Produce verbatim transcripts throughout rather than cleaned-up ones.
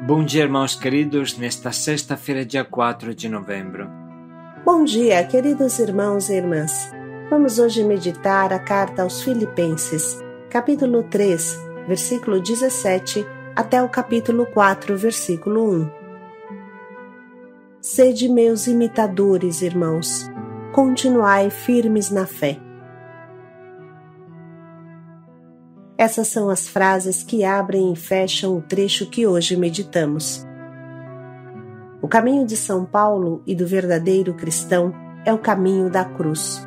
Bom dia, irmãos queridos, nesta sexta-feira, dia quatro de novembro. Bom dia, queridos irmãos e irmãs. Vamos hoje meditar a carta aos Filipenses, capítulo três, versículo dezessete, até o capítulo quatro, versículo um. Sede meus imitadores, irmãos, continuai firmes na fé. Essas são as frases que abrem e fecham o trecho que hoje meditamos. O caminho de São Paulo e do verdadeiro cristão é o caminho da cruz.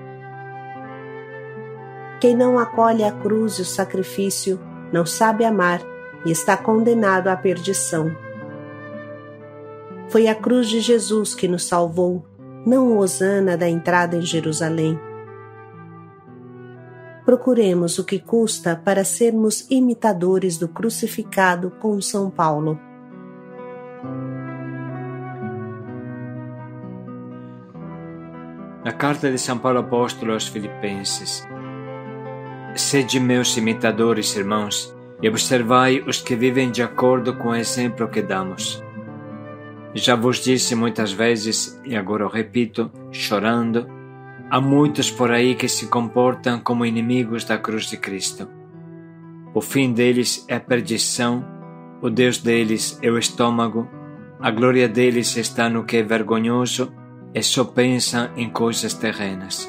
Quem não acolhe a cruz e o sacrifício não sabe amar e está condenado à perdição. Foi a cruz de Jesus que nos salvou, não o hosana da entrada em Jerusalém. Procuremos o que custa para sermos imitadores do crucificado com São Paulo. Na carta de São Paulo Apóstolo aos Filipenses: Sede meus imitadores, irmãos, e observai os que vivem de acordo com o exemplo que damos. Já vos disse muitas vezes, e agora o repito, chorando, há muitos por aí que se comportam como inimigos da cruz de Cristo. O fim deles é a perdição, o Deus deles é o estômago, a glória deles está no que é vergonhoso e só pensam em coisas terrenas.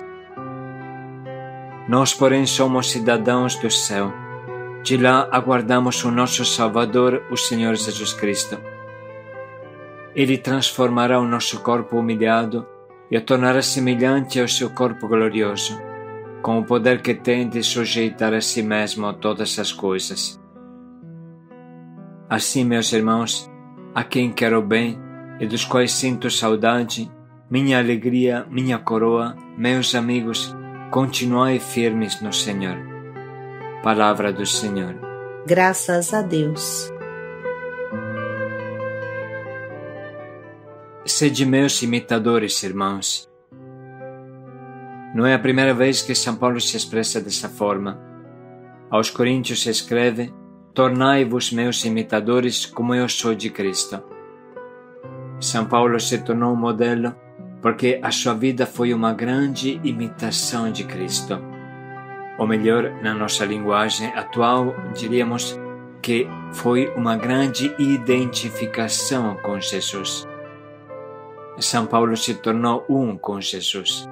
Nós, porém, somos cidadãos do céu. De lá aguardamos o nosso Salvador, o Senhor Jesus Cristo. Ele transformará o nosso corpo humilhado e o tornará semelhante ao seu corpo glorioso, com o poder que tem de sujeitar a si mesmo todas as coisas. Assim, meus irmãos, a quem quero bem e dos quais sinto saudade, minha alegria, minha coroa, meus amigos, continuai firmes no Senhor. Palavra do Senhor. Graças a Deus. Sede meus imitadores, irmãos. Não é a primeira vez que São Paulo se expressa dessa forma. Aos Coríntios escreve: Tornai-vos meus imitadores como eu sou de Cristo. São Paulo se tornou um modelo porque a sua vida foi uma grande imitação de Cristo. Ou melhor, na nossa linguagem atual, diríamos que foi uma grande identificação com Jesus. São Paulo se tornou um com Jesus.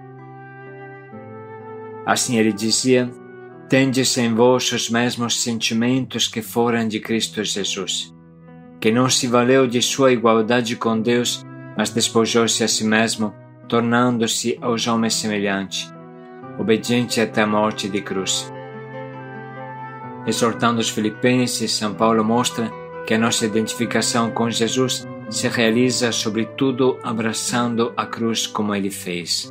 Assim ele dizia: tendes em vós os mesmos sentimentos que foram de Cristo Jesus, que não se valeu de sua igualdade com Deus, mas despojou-se a si mesmo, tornando-se aos homens semelhante, obediente até a morte de cruz. Exortando os filipenses, São Paulo mostra que a nossa identificação com Jesus se realiza, sobretudo, abraçando a cruz como ele fez.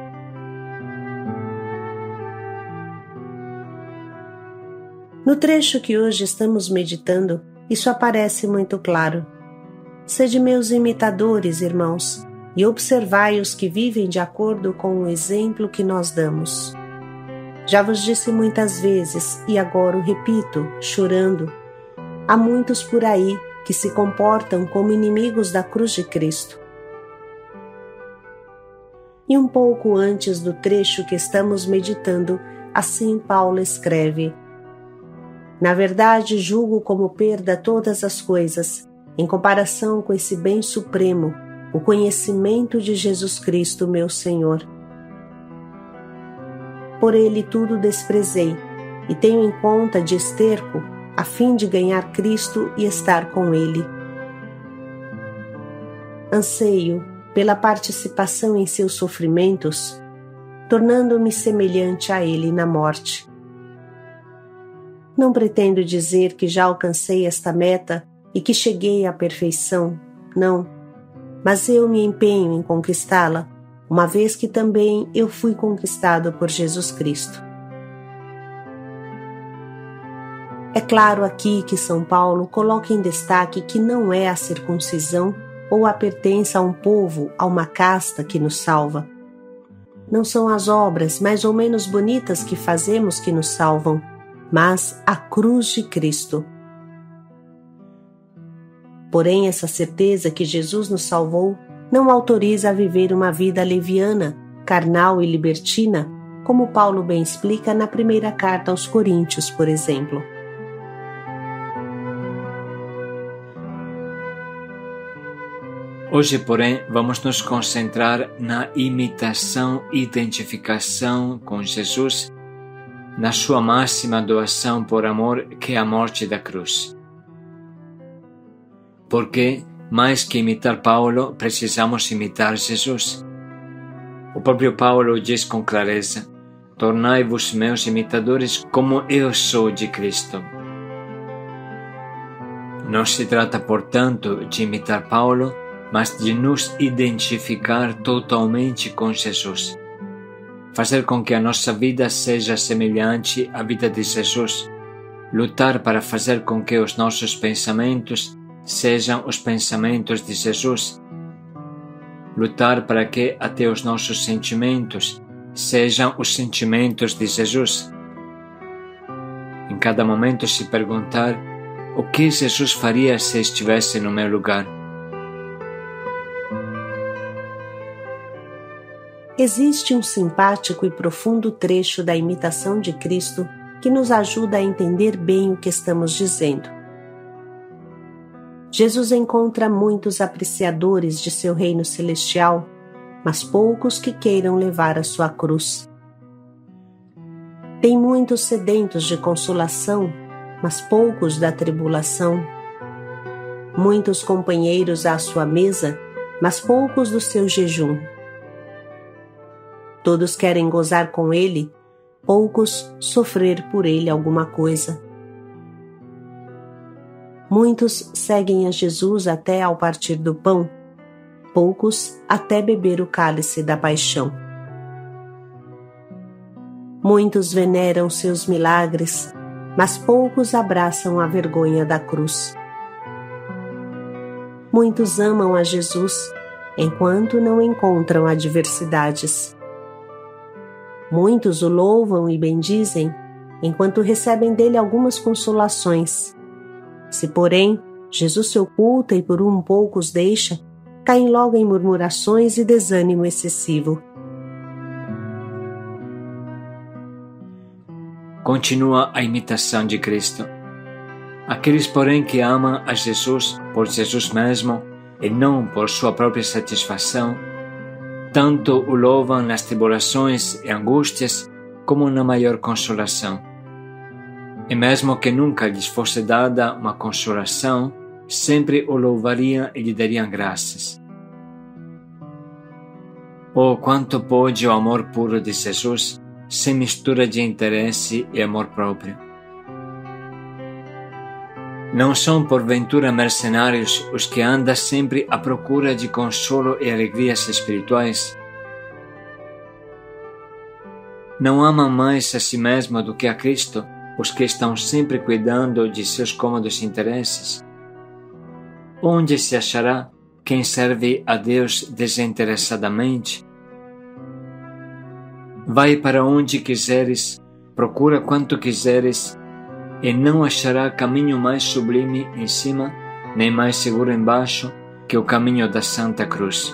No trecho que hoje estamos meditando, isso aparece muito claro. Sede meus imitadores, irmãos, e observai os que vivem de acordo com o exemplo que nós damos. Já vos disse muitas vezes, e agora o repito, chorando, há muitos por aí que se comportam como inimigos da cruz de Cristo. E um pouco antes do trecho que estamos meditando, assim Paulo escreve: Na verdade, julgo como perda todas as coisas, em comparação com esse bem supremo, o conhecimento de Jesus Cristo, meu Senhor. Por ele tudo desprezei, e tenho em conta de esterco, a fim de ganhar Cristo e estar com ele. Anseio pela participação em seus sofrimentos, tornando-me semelhante a ele na morte. Não pretendo dizer que já alcancei esta meta e que cheguei à perfeição, não, mas eu me empenho em conquistá-la, uma vez que também eu fui conquistado por Jesus Cristo. É claro aqui que São Paulo coloca em destaque que não é a circuncisão ou a pertença a um povo, a uma casta que nos salva. Não são as obras mais ou menos bonitas que fazemos que nos salvam, mas a cruz de Cristo. Porém, essa certeza que Jesus nos salvou não autoriza a viver uma vida leviana, carnal e libertina, como Paulo bem explica na primeira carta aos Coríntios, por exemplo. Hoje, porém, vamos nos concentrar na imitação e identificação com Jesus, na sua máxima doação por amor, que é a morte da cruz. Porque, mais que imitar Paulo, precisamos imitar Jesus. O próprio Paulo diz com clareza: tornai-vos meus imitadores como eu sou de Cristo. Não se trata, portanto, de imitar Paulo, mas de nos identificar totalmente com Jesus. Fazer com que a nossa vida seja semelhante à vida de Jesus. Lutar para fazer com que os nossos pensamentos sejam os pensamentos de Jesus. Lutar para que até os nossos sentimentos sejam os sentimentos de Jesus. Em cada momento se perguntar: o que Jesus faria se estivesse no meu lugar? Existe um simpático e profundo trecho da imitação de Cristo que nos ajuda a entender bem o que estamos dizendo. Jesus encontra muitos apreciadores de seu reino celestial, mas poucos que queiram levar a sua cruz. Tem muitos sedentos de consolação, mas poucos da tribulação. Muitos companheiros à sua mesa, mas poucos do seu jejum. Todos querem gozar com ele, poucos sofrer por ele alguma coisa. Muitos seguem a Jesus até ao partir do pão, poucos até beber o cálice da paixão. Muitos veneram seus milagres, mas poucos abraçam a vergonha da cruz. Muitos amam a Jesus, enquanto não encontram adversidades. Muitos o louvam e bendizem, enquanto recebem dele algumas consolações. Se, porém, Jesus se oculta e por um pouco os deixa, caem logo em murmurações e desânimo excessivo. Continua a imitação de Cristo. Aqueles, porém, que amam a Jesus por Jesus mesmo e não por sua própria satisfação, tanto o louvam nas tribulações e angústias como na maior consolação. E mesmo que nunca lhes fosse dada uma consolação, sempre o louvariam e lhe dariam graças. Oh, quanto pode o amor puro de Jesus, sem mistura de interesse e amor próprio. Não são porventura mercenários os que andam sempre à procura de consolo e alegrias espirituais? Não amam mais a si mesmo do que a Cristo os que estão sempre cuidando de seus cômodos interesses? Onde se achará quem serve a Deus desinteressadamente? Vai para onde quiseres, procura quanto quiseres, e não achará caminho mais sublime em cima, nem mais seguro embaixo, que o caminho da Santa Cruz.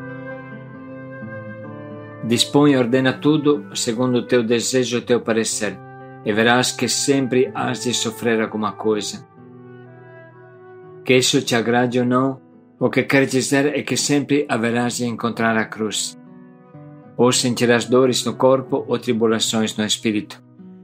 Dispõe e ordena tudo segundo o teu desejo e o teu parecer, e verás que sempre has de sofrer alguma coisa. Que isso te agrade ou não, o que quer dizer é que sempre haverás de encontrar a cruz. Ou sentirás dores no corpo ou tribulações no espírito.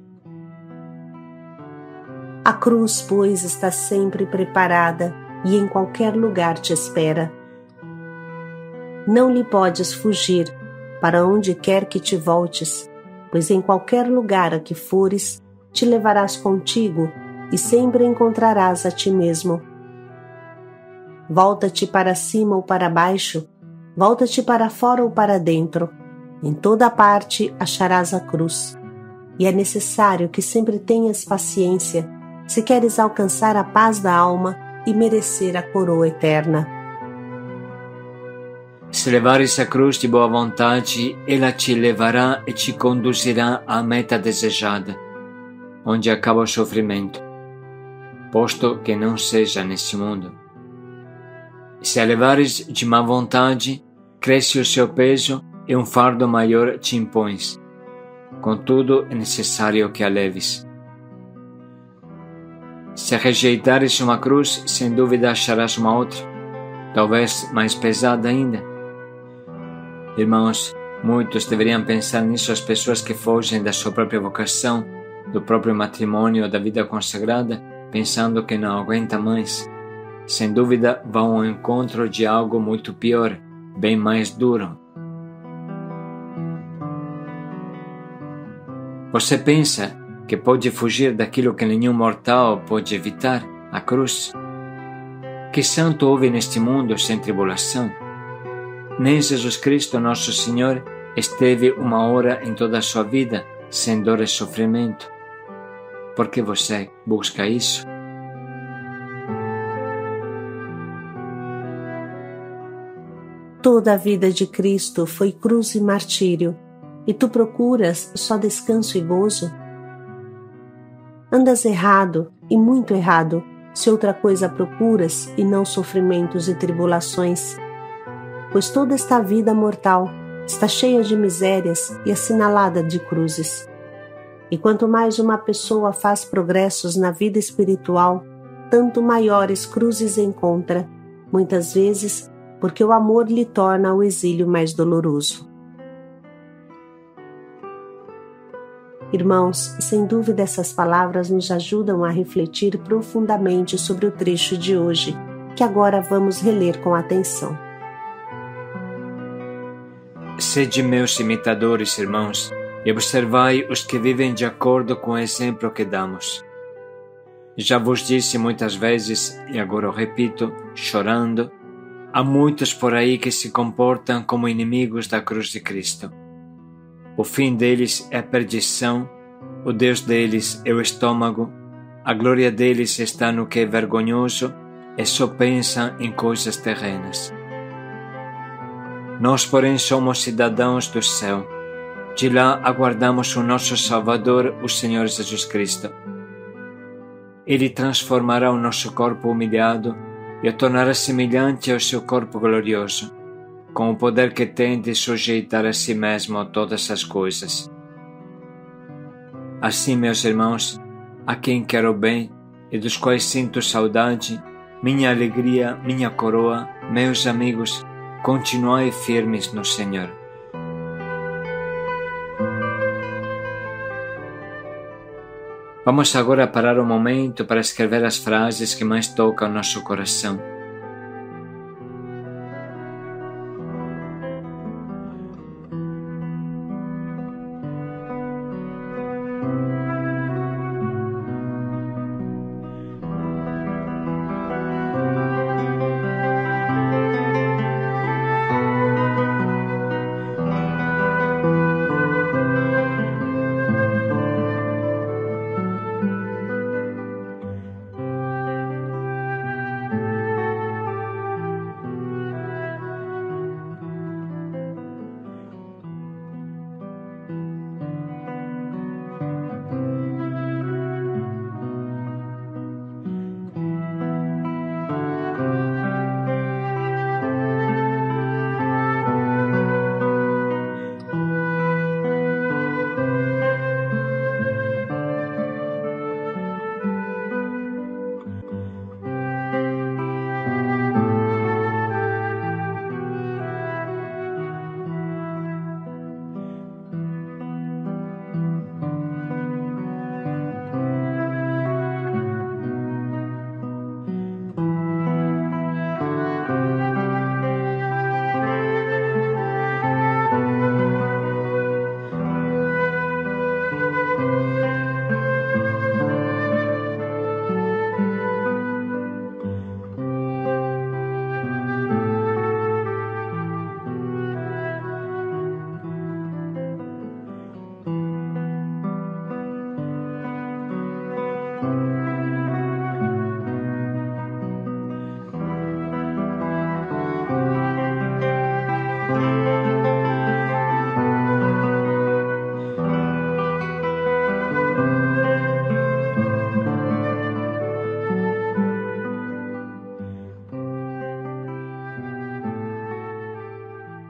A cruz, pois, está sempre preparada e em qualquer lugar te espera. Não lhe podes fugir, para onde quer que te voltes, pois em qualquer lugar a que fores, te levarás contigo e sempre encontrarás a ti mesmo. Volta-te para cima ou para baixo, volta-te para fora ou para dentro, em toda parte acharás a cruz. E é necessário que sempre tenhas paciência, se queres alcançar a paz da alma e merecer a coroa eterna. Se levares a cruz de boa vontade, ela te levará e te conduzirá à meta desejada, onde acaba o sofrimento, posto que não seja neste mundo. Se a levares de má vontade, cresce o seu peso e um fardo maior te impões. Contudo, é necessário que a leves. Se rejeitares uma cruz, sem dúvida acharás uma outra, talvez mais pesada ainda. Irmãos, muitos deveriam pensar nisso as pessoas que fogem da sua própria vocação, do próprio matrimônio ou da vida consagrada, pensando que não aguenta mais. Sem dúvida vão ao encontro de algo muito pior, bem mais duro. Você pensa que pode fugir daquilo que nenhum mortal pode evitar, a cruz? Que santo houve neste mundo sem tribulação? Nem Jesus Cristo, nosso Senhor, esteve uma hora em toda a sua vida sem dor e sofrimento. Por que você busca isso? Toda a vida de Cristo foi cruz e martírio, e tu procuras só descanso e gozo? Andas errado, e muito errado, se outra coisa procuras e não sofrimentos e tribulações. Pois toda esta vida mortal está cheia de misérias e assinalada de cruzes. E quanto mais uma pessoa faz progressos na vida espiritual, tanto maiores cruzes encontra, muitas vezes porque o amor lhe torna o exílio mais doloroso. Irmãos, sem dúvida essas palavras nos ajudam a refletir profundamente sobre o trecho de hoje, que agora vamos reler com atenção. Sede meus imitadores, irmãos, e observai os que vivem de acordo com o exemplo que damos. Já vos disse muitas vezes, e agora o repito, chorando, há muitos por aí que se comportam como inimigos da cruz de Cristo. O fim deles é a perdição, o Deus deles é o estômago, a glória deles está no que é vergonhoso e só pensam em coisas terrenas. Nós, porém, somos cidadãos do céu. De lá aguardamos o nosso Salvador, o Senhor Jesus Cristo. Ele transformará o nosso corpo humilhado e o tornará semelhante ao seu corpo glorioso, com o poder que tem de sujeitar a si mesmo a todas as coisas. Assim, meus irmãos, a quem quero bem e dos quais sinto saudade, minha alegria, minha coroa, meus amigos, continuai firmes no Senhor. Vamos agora parar um momento para escrever as frases que mais tocam o nosso coração.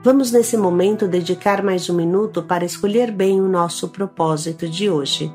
Vamos nesse momento dedicar mais um minuto para escolher bem o nosso propósito de hoje.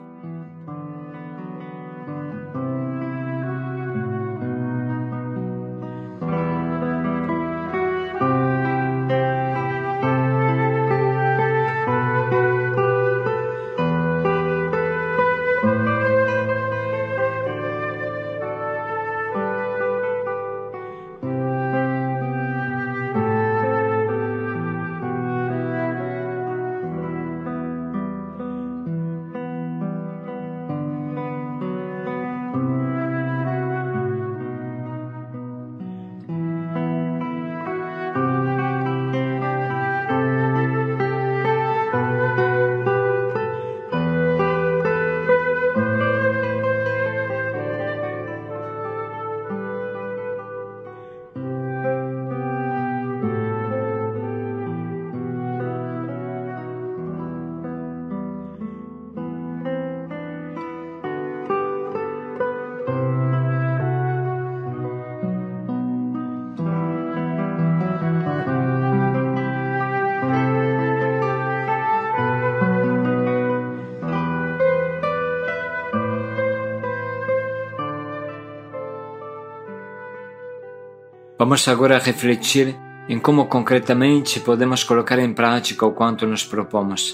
Vamos agora refletir em como concretamente podemos colocar em prática o quanto nos propomos.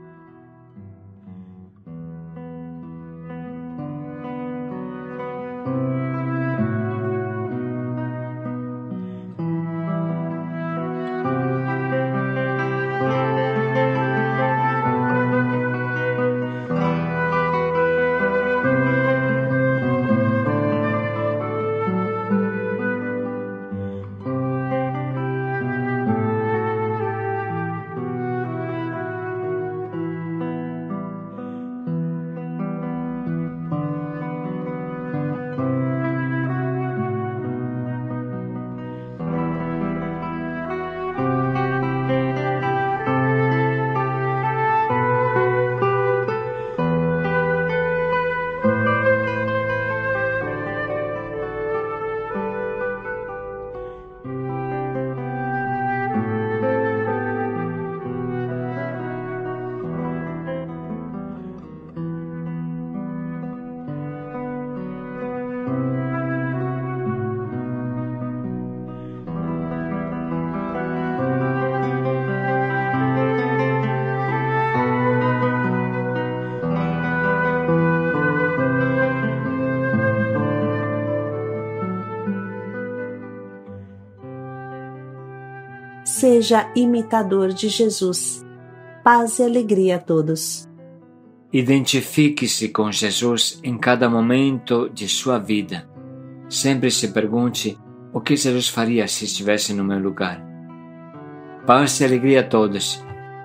Seja imitador de Jesus. Paz e alegria a todos. Identifique-se com Jesus em cada momento de sua vida. Sempre se pergunte o que Jesus faria se estivesse no meu lugar. Paz e alegria a todos.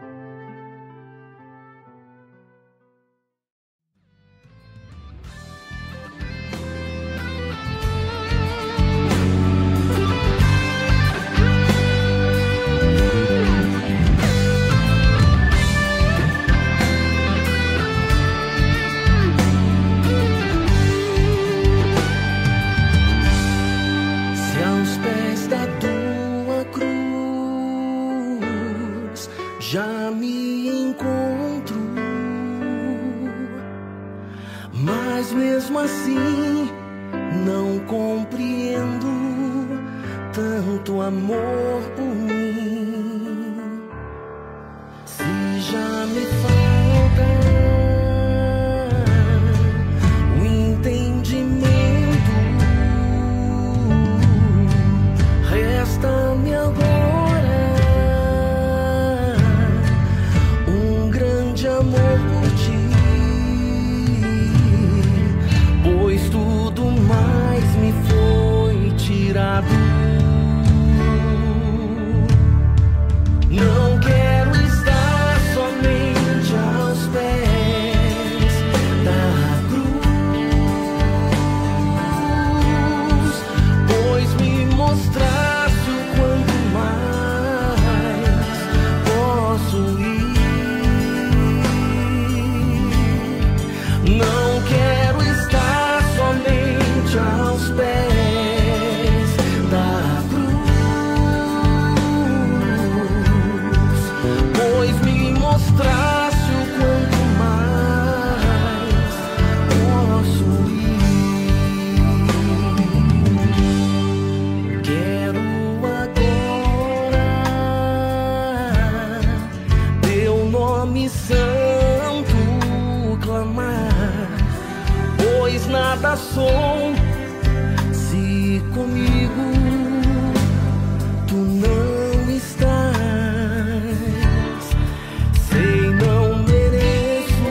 Já me encontro, mas mesmo assim não compreendo tanto amor por mim. Se já me falta o entendimento, resta-me agora amor por ti, pois tudo mais me foi tirado. Não quero estar somente nada sou se comigo tu não estás. Sei, não mereço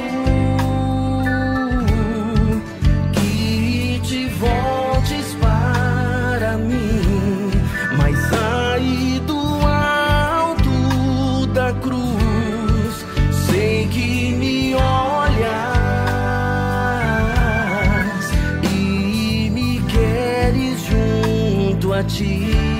que te voltes para mim, mas aí do alto da cruz sei que me olhas e me queres junto a ti.